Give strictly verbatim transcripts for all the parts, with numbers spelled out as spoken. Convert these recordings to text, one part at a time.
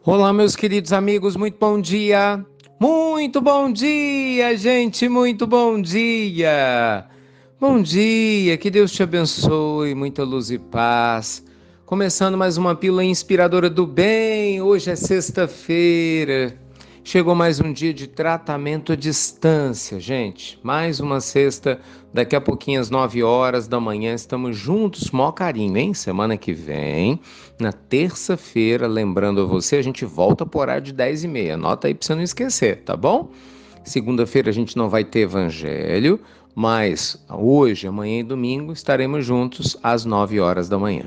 Olá, meus queridos amigos, muito bom dia! Muito bom dia, gente, muito bom dia! Bom dia, que Deus te abençoe, muita luz e paz. Começando mais uma pílula inspiradora do bem, hoje é sexta-feira. Chegou mais um dia de tratamento à distância, gente. Mais uma sexta, daqui a pouquinho às nove horas da manhã, estamos juntos, maior carinho, hein? Semana que vem, na terça-feira, lembrando a você, a gente volta por horário de dez e meia. Anota aí para você não esquecer, tá bom? Segunda-feira a gente não vai ter evangelho, mas hoje, amanhã e domingo estaremos juntos às nove horas da manhã.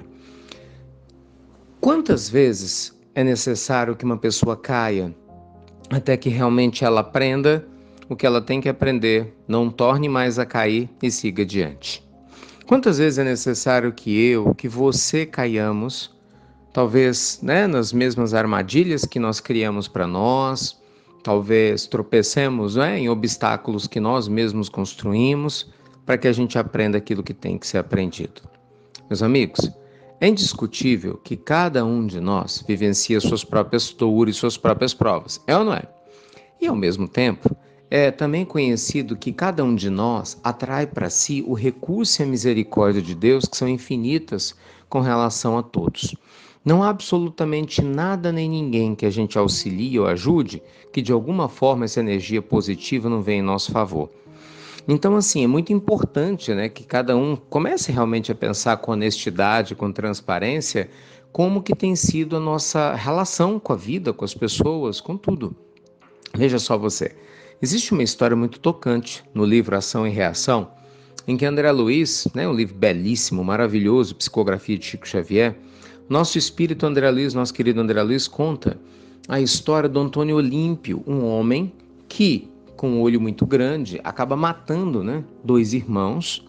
Quantas vezes é necessário que uma pessoa caia até que realmente ela aprenda o que ela tem que aprender, não torne mais a cair e siga adiante? Quantas vezes é necessário que eu, que você caiamos, talvez, né, nas mesmas armadilhas que nós criamos para nós, talvez tropecemos, né, em obstáculos que nós mesmos construímos, para que a gente aprenda aquilo que tem que ser aprendido? Meus amigos, é indiscutível que cada um de nós vivencia suas próprias dores e suas próprias provas, é ou não é? E ao mesmo tempo, é também conhecido que cada um de nós atrai para si o recurso e a misericórdia de Deus, que são infinitas com relação a todos. Não há absolutamente nada nem ninguém que a gente auxilie ou ajude que de alguma forma essa energia positiva não venha em nosso favor. Então, assim, é muito importante, né, que cada um comece realmente a pensar com honestidade, com transparência, como que tem sido a nossa relação com a vida, com as pessoas, com tudo. Veja só você, existe uma história muito tocante no livro Ação e Reação, em que André Luiz, né, um livro belíssimo, maravilhoso, psicografia de Chico Xavier, nosso espírito André Luiz, nosso querido André Luiz, conta a história do Antônio Olímpio, um homem que, com um olho muito grande, acaba matando, né, dois irmãos,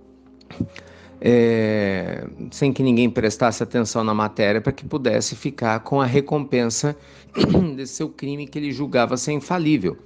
é, sem que ninguém prestasse atenção na matéria, para que pudesse ficar com a recompensa desse seu crime que ele julgava ser infalível,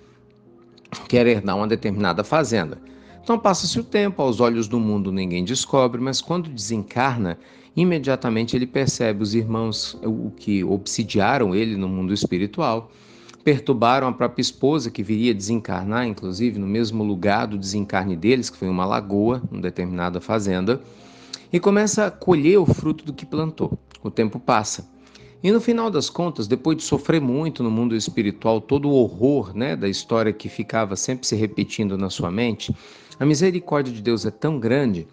que era herdar uma determinada fazenda. Então passa-se o tempo, aos olhos do mundo ninguém descobre, mas quando desencarna, imediatamente ele percebe os irmãos o que obsidiaram ele no mundo espiritual, perturbaram a própria esposa, que viria desencarnar, inclusive, no mesmo lugar do desencarne deles, que foi uma lagoa, uma determinada fazenda, e começa a colher o fruto do que plantou. O tempo passa. E no final das contas, depois de sofrer muito no mundo espiritual, todo o horror, né, da história que ficava sempre se repetindo na sua mente, a misericórdia de Deus é tão grande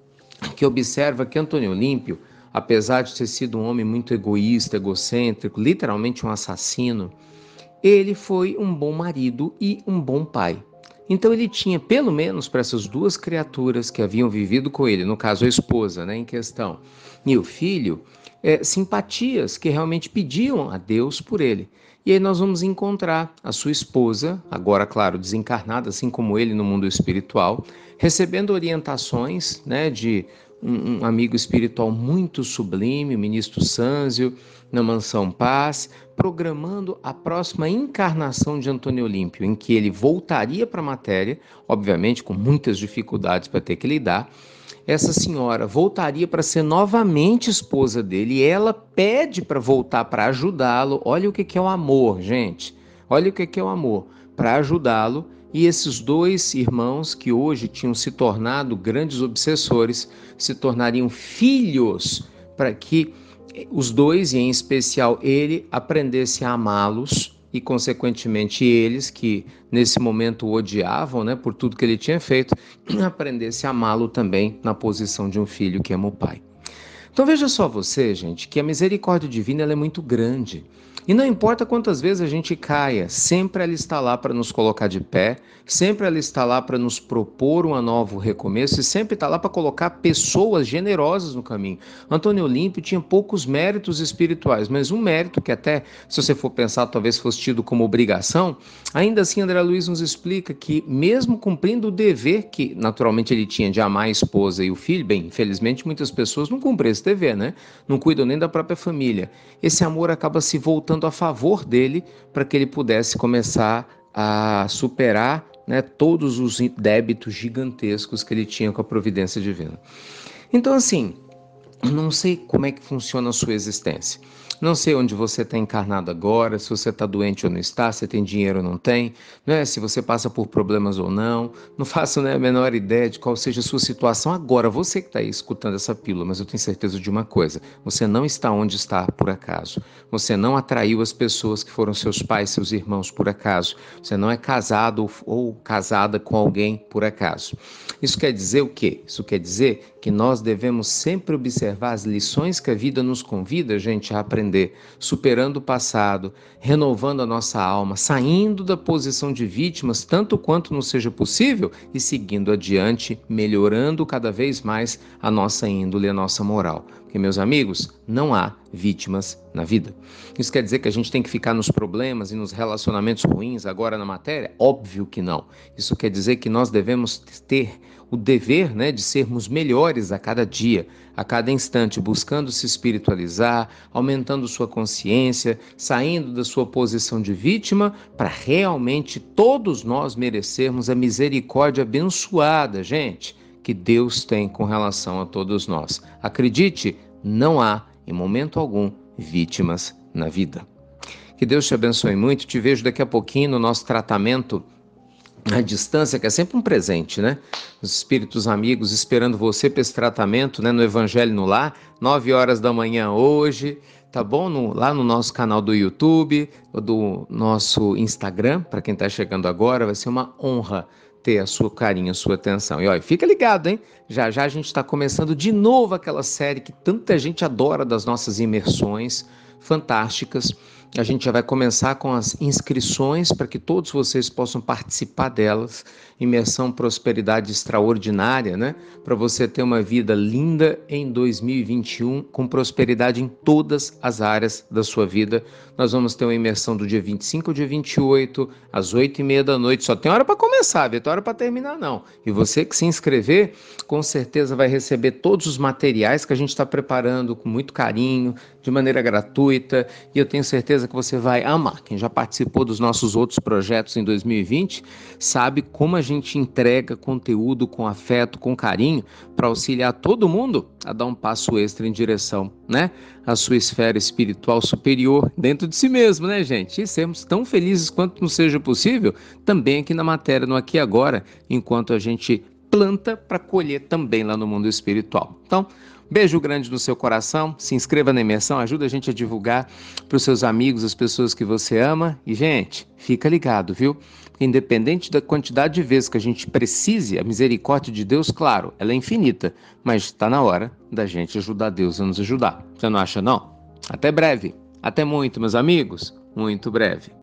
que observa que Antônio Olímpio, apesar de ter sido um homem muito egoísta, egocêntrico, literalmente um assassino, ele foi um bom marido e um bom pai. Então ele tinha, pelo menos para essas duas criaturas que haviam vivido com ele, no caso a esposa, né, em questão, e o filho, é, simpatias que realmente pediam a Deus por ele. E aí nós vamos encontrar a sua esposa, agora, claro, desencarnada, assim como ele no mundo espiritual, recebendo orientações, né, de um, um amigo espiritual muito sublime, o ministro Sânzio, na Mansão Paz, programando a próxima encarnação de Antônio Olímpio, em que ele voltaria para a matéria, obviamente com muitas dificuldades para ter que lidar. Essa senhora voltaria para ser novamente esposa dele e ela pede para voltar para ajudá-lo. Olha o que é o amor, gente. Olha o que é o amor. Para ajudá-lo, e esses dois irmãos que hoje tinham se tornado grandes obsessores se tornariam filhos para que os dois, e em especial ele, aprendesse a amá-los e, consequentemente, eles, que nesse momento o odiavam, né, por tudo que ele tinha feito, aprendesse a amá-lo também na posição de um filho que ama o pai. Então veja só você, gente, que a misericórdia divina ela é muito grande. E não importa quantas vezes a gente caia, sempre ela está lá para nos colocar de pé, sempre ela está lá para nos propor um novo recomeço e sempre está lá para colocar pessoas generosas no caminho. Antônio Olímpio tinha poucos méritos espirituais, mas um mérito que até, se você for pensar, talvez fosse tido como obrigação, ainda assim André Luiz nos explica que mesmo cumprindo o dever que naturalmente ele tinha de amar a esposa e o filho, bem, infelizmente muitas pessoas não cumprem esse dever, né? Não cuidam nem da própria família. Esse amor acaba se voltando a favor dele para que ele pudesse começar a superar, né, todos os débitos gigantescos que ele tinha com a providência divina. Então, assim, eu não sei como é que funciona a sua existência. Não sei onde você está encarnado agora, se você está doente ou não está, se tem dinheiro ou não tem, né? Se você passa por problemas ou não. Não faço, né, a menor ideia de qual seja a sua situação agora. Você que está aí escutando essa pílula, mas eu tenho certeza de uma coisa: você não está onde está por acaso. Você não atraiu as pessoas que foram seus pais, seus irmãos por acaso. Você não é casado ou, ou casada com alguém por acaso. Isso quer dizer o quê? Isso quer dizer que nós devemos sempre observar as lições que a vida nos convida, gente, a aprender, superando o passado, renovando a nossa alma, saindo da posição de vítimas, tanto quanto nos seja possível, e seguindo adiante, melhorando cada vez mais a nossa índole, a nossa moral. Porque, meus amigos, não há vítimas na vida. Isso quer dizer que a gente tem que ficar nos problemas e nos relacionamentos ruins agora na matéria? Óbvio que não. Isso quer dizer que nós devemos ter o dever, né, de sermos melhores a cada dia, a cada instante, buscando se espiritualizar, aumentando sua consciência, saindo da sua posição de vítima, para realmente todos nós merecermos a misericórdia abençoada, gente, que Deus tem com relação a todos nós. Acredite, não há, em momento algum, vítimas na vida. Que Deus te abençoe muito. Te vejo daqui a pouquinho no nosso tratamento à distância, que é sempre um presente, né? Os espíritos amigos esperando você para esse tratamento, né? No Evangelho no Lar, nove horas da manhã hoje, tá bom? No, lá no nosso canal do YouTube, do nosso Instagram, para quem está chegando agora, vai ser uma honra ter a sua carinho, a sua atenção. E olha, fica ligado, hein? Já já a gente está começando de novo aquela série que tanta gente adora das nossas imersões fantásticas. A gente já vai começar com as inscrições para que todos vocês possam participar delas. Imersão Prosperidade Extraordinária, né? Para você ter uma vida linda em dois mil e vinte e um, com prosperidade em todas as áreas da sua vida. Nós vamos ter uma imersão do dia vinte e cinco ao dia vinte e oito, às oito e meia da noite. Só tem hora para começar, viu? Tem hora para terminar, não. E você que se inscrever, com certeza vai receber todos os materiais que a gente está preparando com muito carinho, de maneira gratuita. E eu tenho certeza que você vai amar. Quem já participou dos nossos outros projetos em dois mil e vinte sabe como a gente entrega conteúdo com afeto, com carinho, para auxiliar todo mundo a dar um passo extra em direção, né, à sua esfera espiritual superior dentro de si mesmo, né, gente? E sermos tão felizes quanto nos seja possível também aqui na matéria, no aqui e agora, enquanto a gente planta para colher também lá no mundo espiritual. Então, beijo grande no seu coração, se inscreva na imersão, ajuda a gente a divulgar para os seus amigos, as pessoas que você ama. E, gente, fica ligado, viu? Independente da quantidade de vezes que a gente precise, a misericórdia de Deus, claro, ela é infinita, mas está na hora da gente ajudar Deus a nos ajudar. Você não acha, não? Até breve. Até muito, meus amigos. Muito breve.